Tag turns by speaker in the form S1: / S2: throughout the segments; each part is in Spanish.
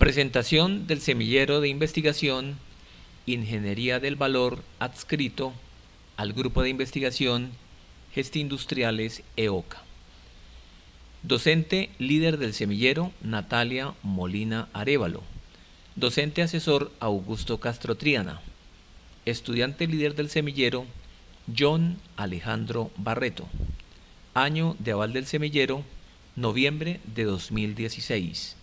S1: Presentación del semillero de investigación Ingeniería del Valor adscrito al Grupo de Investigación Gestindustriales EOCA. Docente líder del semillero Natalia Molina Arévalo. Docente asesor Augusto Castro Triana. Estudiante líder del semillero John Alejandro Barreto. Año de aval del semillero noviembre de 2016.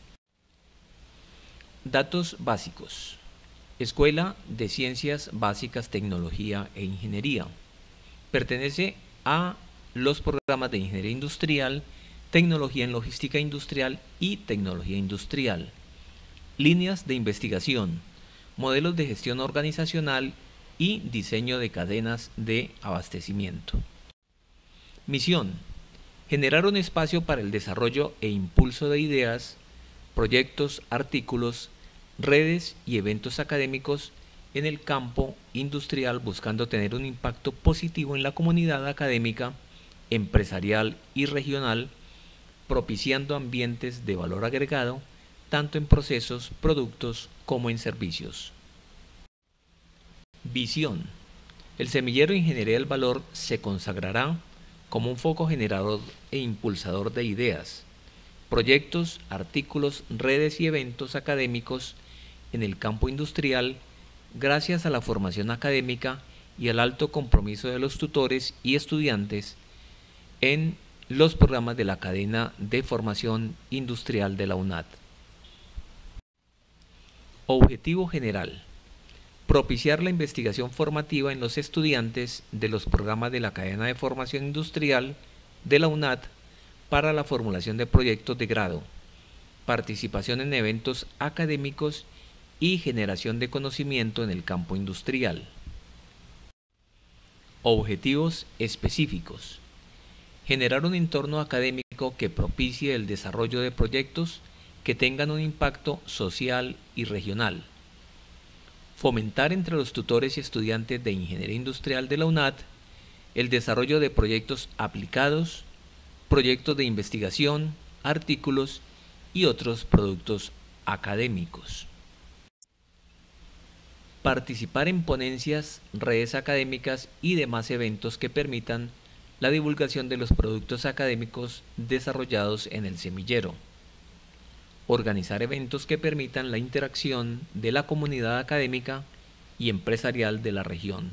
S1: Datos básicos. Escuela de Ciencias Básicas, Tecnología e Ingeniería. Pertenece a los programas de Ingeniería Industrial, Tecnología en Logística Industrial y Tecnología Industrial. Líneas de investigación, modelos de gestión organizacional y diseño de cadenas de abastecimiento. Misión: generar un espacio para el desarrollo e impulso de ideas, proyectos, artículos, redes y eventos académicos en el campo industrial, buscando tener un impacto positivo en la comunidad académica, empresarial y regional, propiciando ambientes de valor agregado, tanto en procesos, productos como en servicios. Visión: el semillero Ingeniería del Valor se consagrará como un foco generador e impulsador de ideas, proyectos, artículos, redes y eventos académicos en el campo industrial, gracias a la formación académica y al alto compromiso de los tutores y estudiantes en los programas de la cadena de formación industrial de la UNAD. Objetivo general: propiciar la investigación formativa en los estudiantes de los programas de la cadena de formación industrial de la UNAD para la formulación de proyectos de grado, participación en eventos académicos y generación de conocimiento en el campo industrial. Objetivos específicos: generar un entorno académico que propicie el desarrollo de proyectos que tengan un impacto social y regional. Fomentar entre los tutores y estudiantes de Ingeniería Industrial de la UNAD el desarrollo de proyectos aplicados, proyectos de investigación, artículos y otros productos académicos. Participar en ponencias, redes académicas y demás eventos que permitan la divulgación de los productos académicos desarrollados en el semillero. Organizar eventos que permitan la interacción de la comunidad académica y empresarial de la región.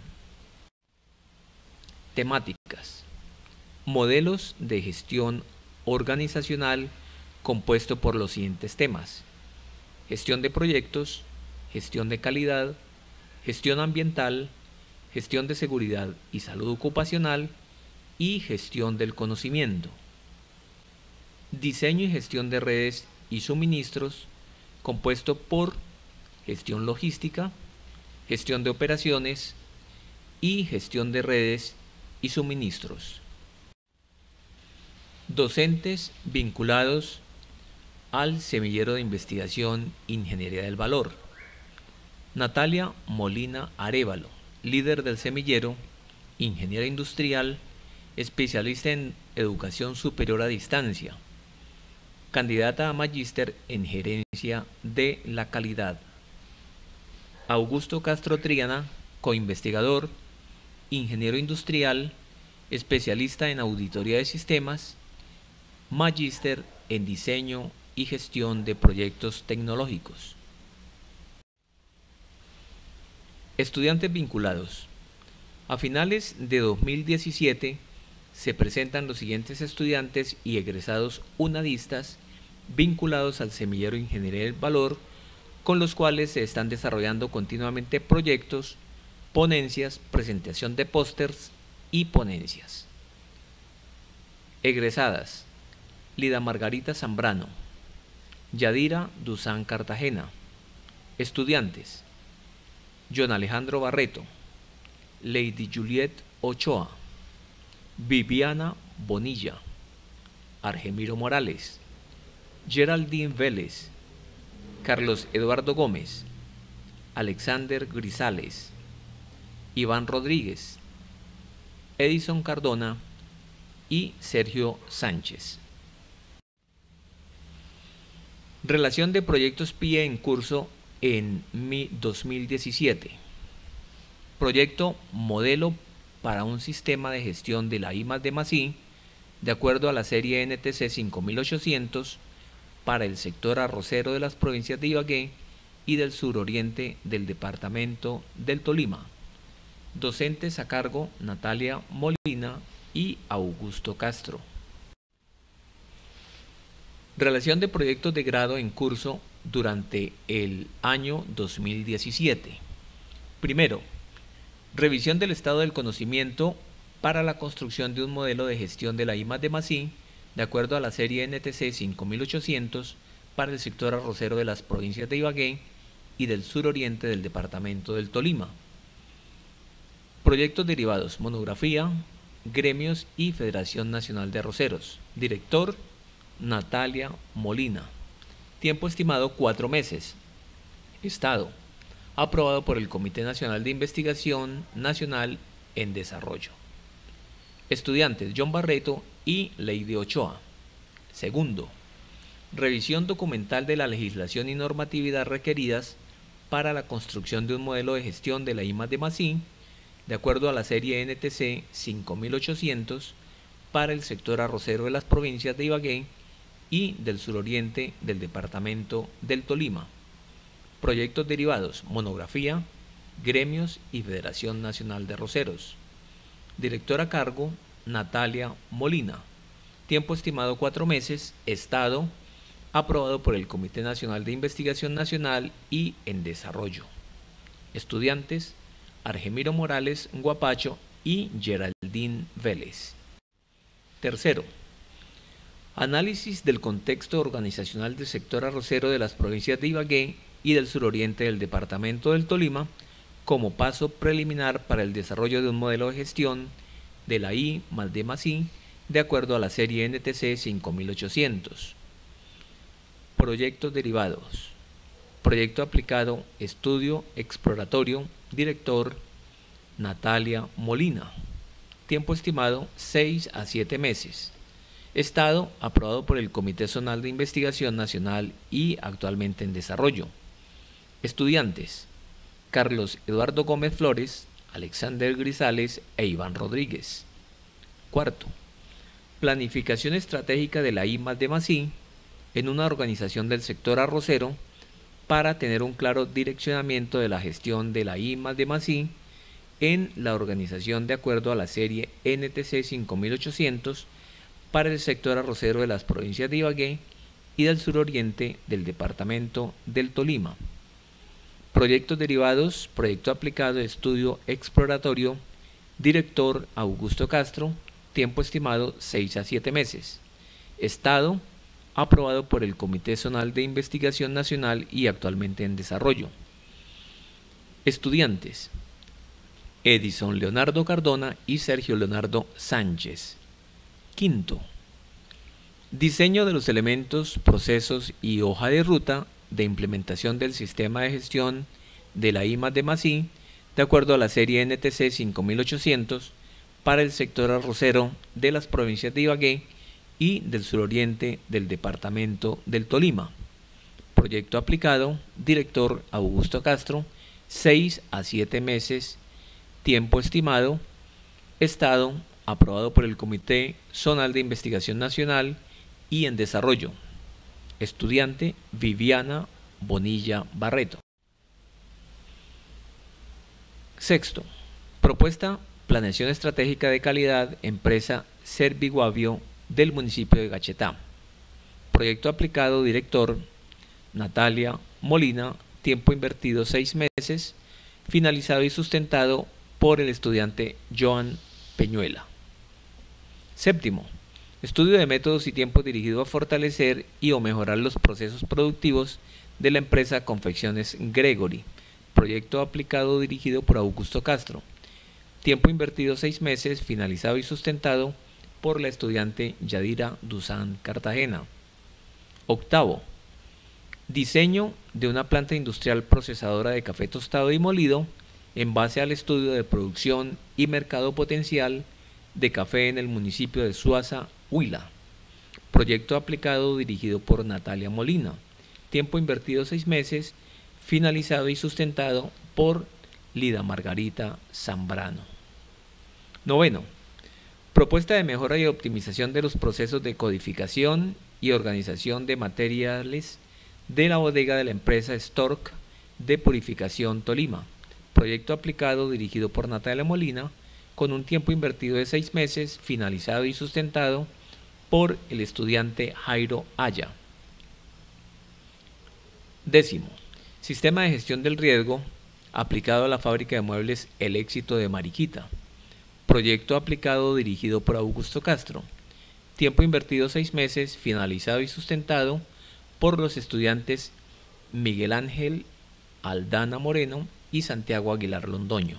S1: Temáticas: modelos de gestión organizacional compuesto por los siguientes temas: gestión de proyectos, gestión de calidad, gestión ambiental, gestión de seguridad y salud ocupacional y gestión del conocimiento. Diseño y gestión de redes y suministros compuesto por gestión logística, gestión de operaciones y gestión de redes y suministros. Docentes vinculados al semillero de investigación Ingeniería del Valor: Natalia Molina Arévalo, líder del semillero, ingeniera industrial, especialista en educación superior a distancia, candidata a magíster en gerencia de la calidad. Augusto Castro Triana, coinvestigador, ingeniero industrial, especialista en auditoría de sistemas, magíster en diseño y gestión de proyectos tecnológicos. Estudiantes vinculados: a finales de 2017 se presentan los siguientes estudiantes y egresados unadistas vinculados al semillero Ingeniería del Valor, con los cuales se están desarrollando continuamente proyectos, ponencias, presentación de pósters y ponencias. Egresadas: Lida Margarita Zambrano, Yadira Duzán Cartagena. Estudiantes: John Alejandro Barreto, Lady Juliet Ochoa, Viviana Bonilla, Argemiro Morales, Geraldine Vélez, Carlos Eduardo Gómez, Alexander Grisales, Iván Rodríguez, Edison Cardona y Sergio Sánchez. Relación de proyectos PIE en curso en 2017. Proyecto Modelo para un sistema de gestión de la I+D+I de acuerdo a la serie NTC 5800 para el sector arrocero de las provincias de Ibagué y del suroriente del departamento del Tolima. Docentes a cargo Natalia Molina y Augusto Castro. Relación de proyectos de grado en curso durante el año 2017. Primero, revisión del estado del conocimiento para la construcción de un modelo de gestión de la I+D+I de acuerdo a la serie NTC 5800 para el sector arrocero de las provincias de Ibagué y del suroriente del departamento del Tolima. Proyectos derivados, monografía, gremios y Federación Nacional de Arroceros. Director, Natalia Molina. Tiempo estimado 4 meses. Estado, aprobado por el Comité Nacional de Investigación Nacional en Desarrollo. Estudiantes, John Barreto y Lady Ochoa. Segundo, revisión documental de la legislación y normatividad requeridas para la construcción de un modelo de gestión de la I+D+I de acuerdo a la serie NTC 5800 para el sector arrocero de las provincias de Ibagué y del suroriente del departamento del Tolima. Proyectos derivados, monografía, gremios y Federación Nacional de Arroceros. Director a cargo, Natalia Molina. Tiempo estimado 4 meses. Estado, aprobado por el Comité Nacional de Investigación Nacional y en Desarrollo. Estudiantes, Argemiro Morales Guapacho y Geraldine Vélez. Tercero, análisis del contexto organizacional del sector arrocero de las provincias de Ibagué y del suroriente del departamento del Tolima como paso preliminar para el desarrollo de un modelo de gestión de la I+D+I de acuerdo a la serie NTC 5800. Proyectos derivados. Proyecto aplicado, estudio exploratorio, director Natalia Molina. Tiempo estimado 6 a 7 meses. Estado, aprobado por el Comité Zonal de Investigación Nacional y actualmente en desarrollo. Estudiantes, Carlos Eduardo Gómez Flores, Alexander Grisales e Iván Rodríguez. Cuarto, planificación estratégica de la I+D+I en una organización del sector arrocero para tener un claro direccionamiento de la gestión de la I+D+I en la organización de acuerdo a la serie NTC 5800 para el sector arrocero de las provincias de Ibagué y del suroriente del departamento del Tolima. Proyectos derivados, proyecto aplicado, estudio exploratorio, director Augusto Castro, tiempo estimado 6 a 7 meses. Estado, aprobado por el Comité Zonal de Investigación Nacional y actualmente en desarrollo. Estudiantes, Edison Leonardo Cardona y Sergio Leonardo Sánchez. Quinto, diseño de los elementos, procesos y hoja de ruta de implementación del sistema de gestión de la I+D+I de acuerdo a la serie NTC 5800 para el sector arrocero de las provincias de Ibagué y del suroriente del departamento del Tolima. Proyecto aplicado, director Augusto Castro, 6 a 7 meses, tiempo estimado. Estado, aprobado por el Comité Zonal de Investigación Nacional y en desarrollo. Estudiante Viviana Bonilla Barreto. Sexto, propuesta Planeación Estratégica de Calidad, empresa Serviguavio del municipio de Gachetá. Proyecto aplicado, director Natalia Molina, tiempo invertido 6 meses, finalizado y sustentado por el estudiante Joan Peñuela. Séptimo, estudio de métodos y tiempos dirigido a fortalecer y o mejorar los procesos productivos de la empresa Confecciones Gregory. Proyecto aplicado dirigido por Augusto Castro. Tiempo invertido 6 meses, finalizado y sustentado por la estudiante Yadira Duzán Cartagena. Octavo, diseño de una planta industrial procesadora de café tostado y molido en base al estudio de producción y mercado potencial de café en el municipio de Suaza, Huila. Proyecto aplicado dirigido por Natalia Molina. tiempo invertido 6 meses, finalizado y sustentado por Lida Margarita Zambrano. Noveno, propuesta de mejora y optimización de los procesos de codificación y organización de materiales de la bodega de la empresa Stork de Purificación Tolima. Proyecto aplicado dirigido por Natalia Molina, con un tiempo invertido de 6 meses, finalizado y sustentado por el estudiante Jairo Aya. Décimo, sistema de gestión del riesgo aplicado a la fábrica de muebles El Éxito de Mariquita. Proyecto aplicado dirigido por Augusto Castro. Tiempo invertido 6 meses, finalizado y sustentado por los estudiantes Miguel Ángel Aldana Moreno y Santiago Aguilar Londoño.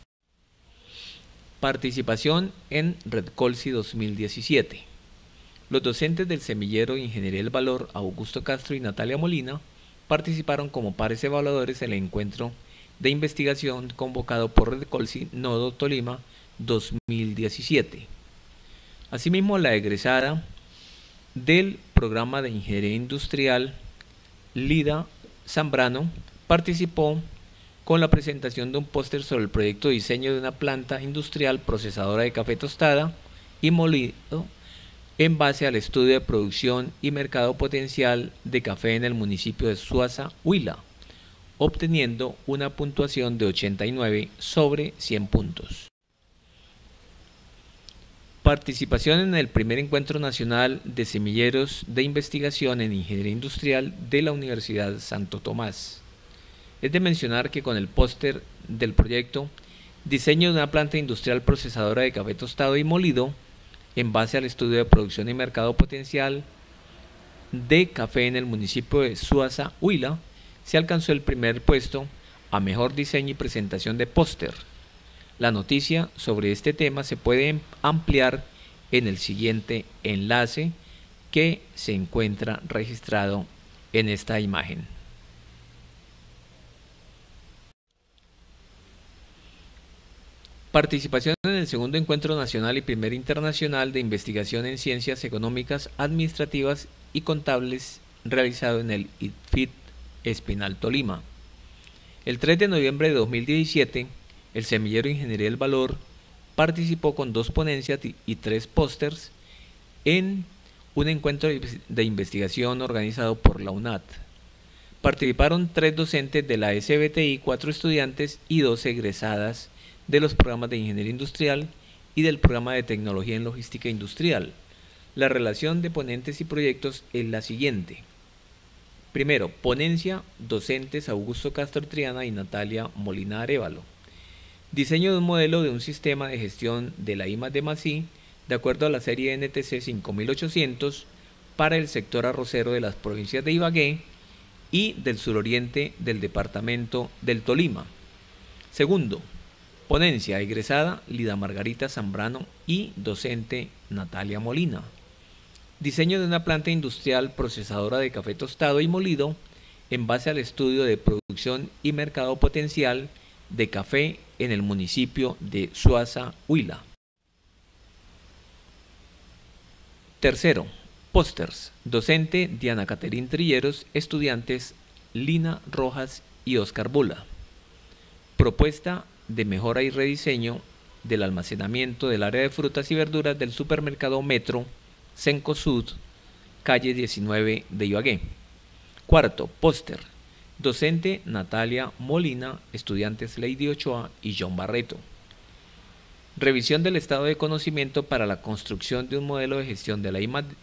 S1: Participación en Redcolsi 2017. Los docentes del Semillero Ingeniería del Valor, Augusto Castro y Natalia Molina, participaron como pares evaluadores en el encuentro de investigación convocado por Redcolsi Nodo Tolima 2017. Asimismo, la egresada del programa de Ingeniería Industrial, Lida Zambrano, participó con la presentación de un póster sobre el proyecto de diseño de una planta industrial procesadora de café tostada y molido en base al estudio de producción y mercado potencial de café en el municipio de Suaza, Huila, obteniendo una puntuación de 89 sobre 100 puntos. Participación en el primer encuentro nacional de semilleros de investigación en ingeniería industrial de la Universidad Santo Tomás. Es de mencionar que con el póster del proyecto Diseño de una planta industrial procesadora de café tostado y molido en base al estudio de producción y mercado potencial de café en el municipio de Suaza, Huila, se alcanzó el primer puesto a mejor diseño y presentación de póster. La noticia sobre este tema se puede ampliar en el siguiente enlace que se encuentra registrado en esta imagen. Participación en el segundo encuentro nacional y primer internacional de investigación en ciencias económicas, administrativas y contables realizado en el ITFIT Espinal Tolima. El 3 de noviembre de 2017, el Semillero Ingeniería del Valor participó con 2 ponencias y 3 pósters en un encuentro de investigación organizado por la UNAT. Participaron 3 docentes de la SBTI, 4 estudiantes y 2 egresadas de los programas de Ingeniería Industrial y del programa de Tecnología en Logística Industrial. La relación de ponentes y proyectos es la siguiente. Primero, ponencia, docentes Augusto Castro Triana y Natalia Molina Arévalo. Diseño de un modelo de un sistema de gestión de la I+D+I de acuerdo a la serie NTC 5800 para el sector arrocero de las provincias de Ibagué y del suroriente del departamento del Tolima. Segundo, ponencia egresada Lida Margarita Zambrano y docente Natalia Molina. Diseño de una planta industrial procesadora de café tostado y molido en base al estudio de producción y mercado potencial de café en el municipio de Suaza, Huila. Tercero, pósters. Docente Diana Caterín Trilleros, estudiantes Lina Rojas y Oscar Bula. Propuesta de mejora y rediseño del almacenamiento del área de frutas y verduras del supermercado Metro, Cencosud, calle 19 de Ibagué. Cuarto, póster. Docente Natalia Molina, estudiantes Lady Ochoa y John Barreto. Revisión del estado de conocimiento para la construcción de un modelo de gestión de la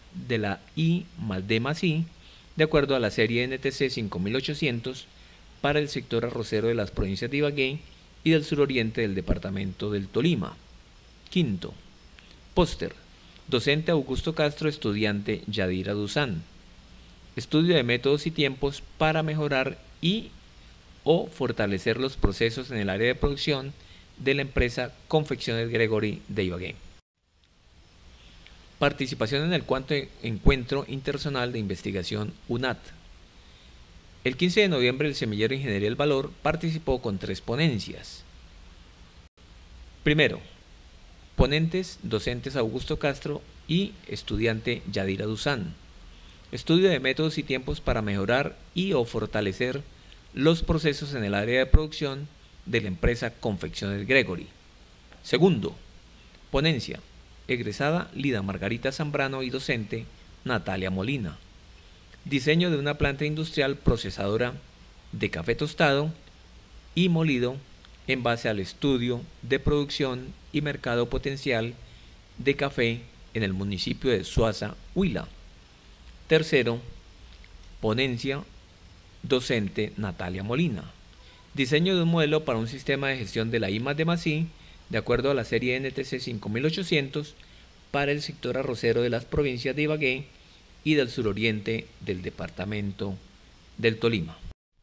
S1: I+D+I de acuerdo a la serie NTC 5800 para el sector arrocero de las provincias de Ibagué y del suroriente del departamento del Tolima. Quinto, póster. Docente Augusto Castro, estudiante Yadira Duzán. Estudio de métodos y tiempos para mejorar o fortalecer los procesos en el área de producción de la empresa Confecciones Gregory de Ibagué. Participación en el cuarto encuentro internacional de investigación UNAT. El 15 de noviembre el Semillero Ingeniería del Valor participó con 3 ponencias. Primero, ponentes docentes Augusto Castro y estudiante Yadira Duzán. Estudio de métodos y tiempos para mejorar y o fortalecer los procesos en el área de producción de la empresa Confecciones Gregory. Segundo, ponencia, egresada Lida Margarita Zambrano y docente Natalia Molina. Diseño de una planta industrial procesadora de café tostado y molido en base al estudio de producción y mercado potencial de café en el municipio de Suaza, Huila. Tercero, ponencia, docente Natalia Molina. Diseño de un modelo para un sistema de gestión de la I+D+I de acuerdo a la serie NTC 5800 para el sector arrocero de las provincias de Ibagué y del suroriente del departamento del Tolima.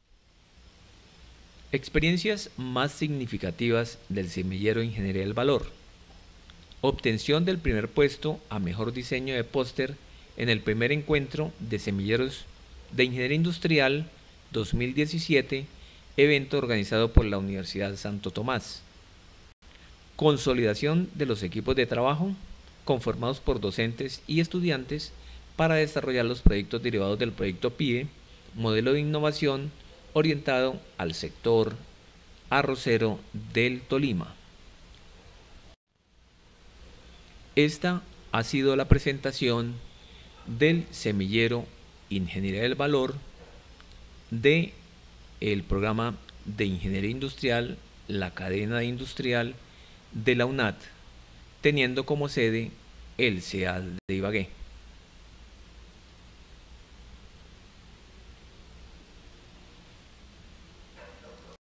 S1: Experiencias más significativas del semillero Ingeniería del Valor. Obtención del primer puesto a mejor diseño de póster en el primer encuentro de semilleros de Ingeniería Industrial 2017, evento organizado por la Universidad Santo Tomás. Consolidación de los equipos de trabajo conformados por docentes y estudiantes para desarrollar los proyectos derivados del proyecto PIE, modelo de innovación orientado al sector arrocero del Tolima. Esta ha sido la presentación del semillero Ingeniería del Valor de el programa de Ingeniería Industrial, la cadena industrial de la UNAT, teniendo como sede el CEAD de Ibagué.